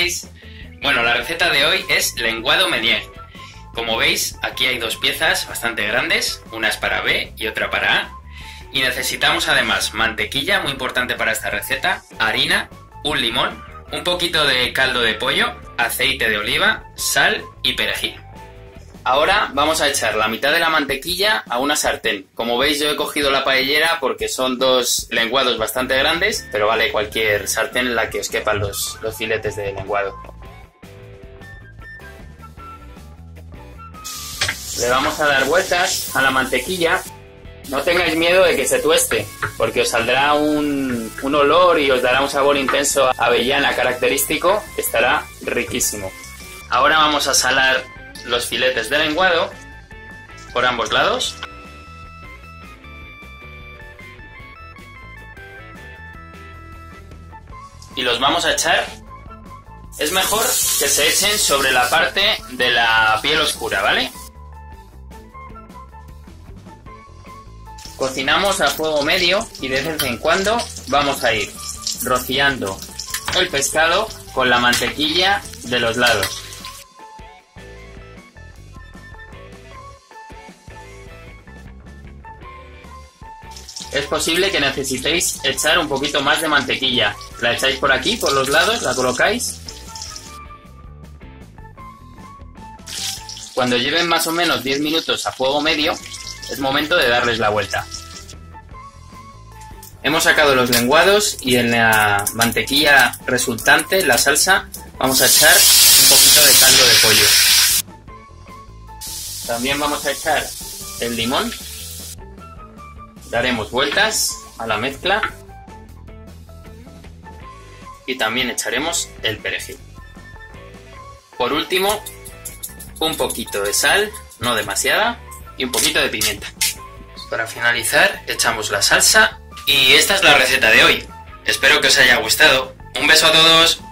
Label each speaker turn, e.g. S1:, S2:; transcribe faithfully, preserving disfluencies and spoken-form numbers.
S1: estáis? Bueno, la receta de hoy es lenguado Meunier. Como veis, aquí hay dos piezas bastante grandes, una es para B y otra para A. Y necesitamos además mantequilla, muy importante para esta receta, harina, un limón, un poquito de caldo de pollo, aceite de oliva, sal y perejil. Ahora vamos a echar la mitad de la mantequilla a una sartén. Como veis, yo he cogido la paellera porque son dos lenguados bastante grandes, pero vale cualquier sartén en la que os quepan los, los filetes de lenguado. Le vamos a dar vueltas a la mantequilla. No tengáis miedo de que se tueste, porque os saldrá un, un olor y os dará un sabor intenso a avellana característico, que estará riquísimo. Ahora vamos a salar los filetes de lenguado por ambos lados. Y los vamos a echar. Es mejor que se echen sobre la parte de la piel oscura, ¿vale? Cocinamos a fuego medio y de vez en cuando vamos a ir rociando el pescado con la mantequilla de los lados. Es posible que necesitéis echar un poquito más de mantequilla. La echáis por aquí, por los lados, la colocáis. Cuando lleven más o menos diez minutos a fuego medio, es momento de darles la vuelta. Hemos sacado los lenguados y en la mantequilla resultante, la salsa, vamos a echar un poquito de caldo de pollo. También vamos a echar el limón. Daremos vueltas a la mezcla y también echaremos el perejil. Por último, un poquito de sal, no demasiada, y un poquito de pimienta. Para finalizar, echamos la salsa y esta es la receta de hoy. Espero que os haya gustado. Un beso a todos.